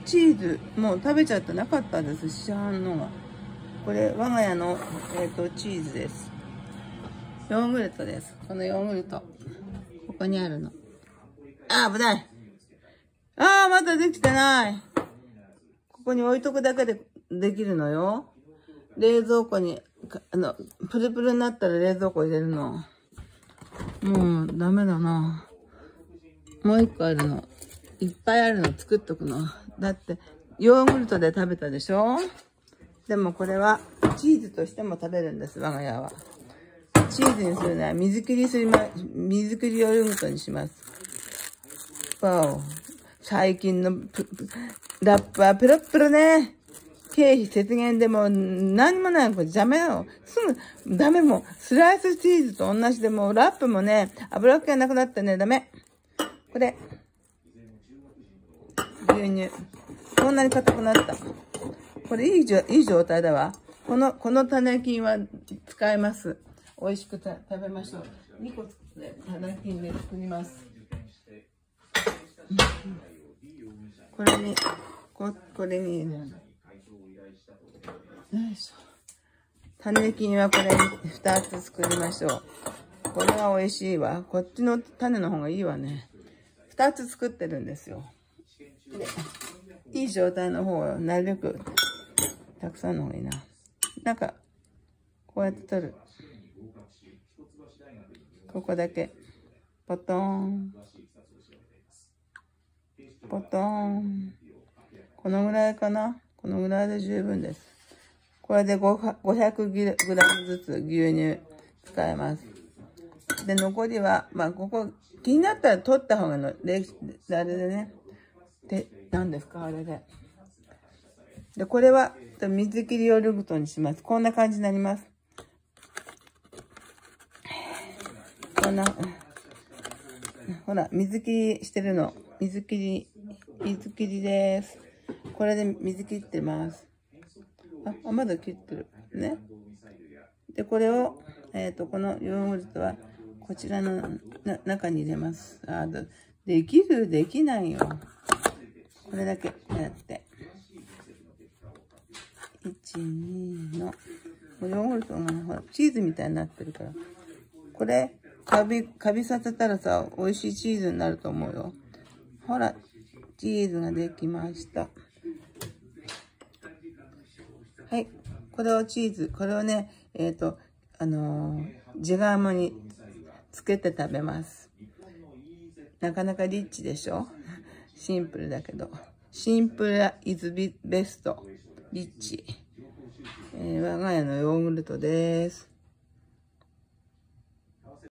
チーズ、もう食べちゃってなかったです、市販のが。これ、我が家の、チーズです。ヨーグルトです。このヨーグルト。ここにあるの。あ、危ない。ああ、まだできてない。ここに置いとくだけでできるのよ。冷蔵庫に、プルプルになったら冷蔵庫入れるの。もう、ダメだな。もう一個あるの。いっぱいあるの作っとくの。だって、ヨーグルトで食べたでしょ？でもこれは、チーズとしても食べるんです、我が家は。チーズにするのは水切りヨーグルトにします。わお。最近のラップはプロプロね。経費節減でも何もない。これダメよ。すぐ、ダメもう。スライスチーズと同じでもうラップもね、油っ気がなくなってね、ダメ。これ。牛乳。こんなに硬くなった。これいい状態だわ。この種菌は使えます。美味しく食べましょう。2個で種菌で作ります。これに入れるの。よいしょ。種菌はこれに2つ作りましょう。これは美味しいわ。こっちの種の方がいいわね。2つ作ってるんですよ。で、いい状態の方をなるべくたくさんの方がいいな。なんか、こうやって取る。ここだけ。ポトン。ポトン。このぐらいかな？このぐらいで十分です。これで500g ずつ牛乳使えます。で、残りは、まあ、ここ、気になったら取った方があれでね。で、何ですかあれで。で、これは、水切りヨーグルトにします。こんな感じになります。こんな、ほら、水切りしてるの。水切りです。これで水切ってます。まだ切ってる。ね。で、これを、このヨーグルトは、こちらの中に入れます。できないよ。これだけやって。1、2の。ヨーグルトが、ほら、チーズみたいになってるから。これ、カビさせたらさ、美味しいチーズになると思うよ。ほら、チーズができました。はい。これをね、じゃがいもにつけて食べます。なかなかリッチでしょ？シンプルだけど。シンプルイズベスト。リッチ。我が家のヨーグルトです。